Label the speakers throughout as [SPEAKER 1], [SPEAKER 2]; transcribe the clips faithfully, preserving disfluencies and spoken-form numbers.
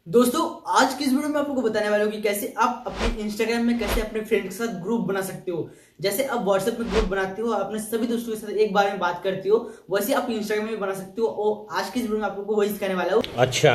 [SPEAKER 1] दोस्तों आज की इस वीडियो में आपको बताने वाला हूँ कि कैसे आप अपने इंस्टाग्राम में कैसे अपने फ्रेंड के साथ ग्रुप बना सकते हो। जैसे आप व्हाट्सएप में ग्रुप बनाते हो, अपने सभी दोस्तों के साथ एक बार में बात करते हो, वैसे आप इंस्टाग्राम में भी बना सकते हो। और आज की इस वीडियो में आपको वही सिखाने वाला हूँ।
[SPEAKER 2] अच्छा,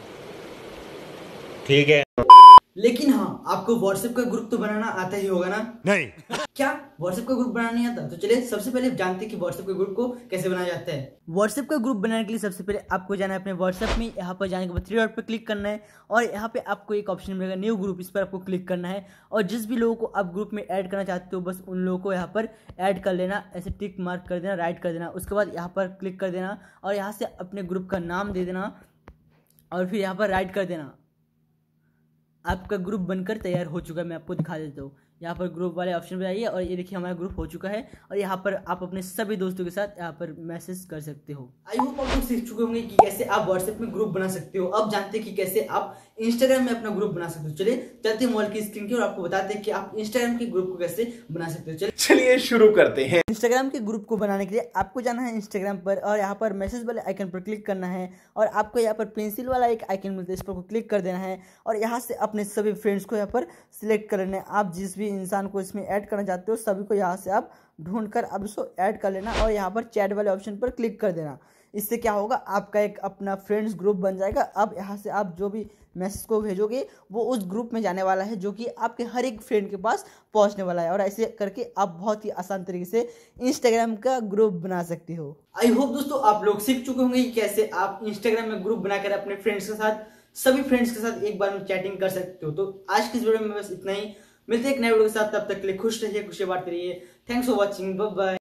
[SPEAKER 2] ठीक है।
[SPEAKER 1] लेकिन हाँ, आपको व्हाट्सएप का ग्रुप तो बनाना आता ही होगा ना?
[SPEAKER 2] नहीं।
[SPEAKER 1] क्या व्हाट्सएप का ग्रुप बनाना नहीं आता? तो चलिए सबसे पहले जानते हैं कि व्हाट्सएप के ग्रुप को कैसे बनाया जाता है। व्हाट्सएप का ग्रुप बनाने के लिए सबसे पहले आपको जाना है अपने व्हाट्सएप में। यहाँ पर जाने के बाद थ्री डॉट पर क्लिक करना है और यहाँ पे आपको एक ऑप्शन मिलेगा न्यू ग्रुप, इस पर आपको क्लिक करना है। और जिस भी लोगों को आप ग्रुप में ऐड करना चाहते हो बस उन लोगों को यहाँ पर ऐड कर लेना, ऐसे टिक मार्क कर देना, राइट कर देना। उसके बाद यहाँ पर क्लिक कर देना और यहाँ से अपने ग्रुप का नाम दे देना और फिर यहाँ पर राइट कर देना। आपका ग्रुप बनकर तैयार हो चुका है। मैं आपको दिखा देता हूँ। यहाँ पर ग्रुप वाले ऑप्शन पे आइए और ये देखिए हमारा ग्रुप हो चुका है और यहाँ पर आप अपने सभी दोस्तों के साथ यहाँ पर मैसेज कर सकते हो। आई होप आप लोग सीख चुके होंगे कि कैसे आप व्हाट्सएप में ग्रुप बना सकते हो। अब जानते हैं कि कैसे आप इंस्टाग्राम में अपना ग्रुप बना सकते हो। चलिए चलते हैं मोबाइल की स्क्रीन की और आपको बताते हैं कि आप इंस्टाग्राम के ग्रुप को कैसे बना सकते हो। चलिए
[SPEAKER 2] चलिए शुरू करते हैं।
[SPEAKER 1] इंस्टाग्राम के ग्रुप को बनाने के लिए आपको जाना है इंस्टाग्राम पर और यहाँ पर मैसेज वाले आइकन पर क्लिक करना है और आपको यहाँ पर पेंसिल वाला एक आइकन मिलता है, इस पर क्लिक कर देना है और यहाँ से अपने सभी फ्रेंड्स को यहाँ पर सिलेक्ट कर लेना है। आप जिस भी इंसान को इसमें ऐड करना चाहते हो सभी को यहाँ से आप ढूंढकर अब इसको ऐड कर लेना और यहाँ पर चैट वाले ऑप्शन पर क्लिक कर देना। इससे क्या होगा, आपका एक अपना फ्रेंड्स ग्रुप बन जाएगा। अब यहाँ से आप जो भी मैसेज को भेजोगे वो उस ग्रुप में जाने वाला है जो कि आपके हर एक फ्रेंड के पास पहुंचने वाला है और ऐसे करके आप बहुत ही आसान तरीके से इंस्टाग्राम का ग्रुप बना सकते हो। आई होप दोस्तों आप लोग सीख चुके होंगे कि कैसे आप इंस्टाग्राम में ग्रुप बनाकर अपने फ्रेंड्स के साथ सभी फ्रेंड्स के साथ एक बार में चैटिंग कर सकते हो। तो आज की इस वीडियो में बस इतना ही। मिलते हैं एक नए वीडियो के साथ, तब तक के लिए खुश रहिए, खुशी बांटते रहिए। Thanks for watching, bye bye.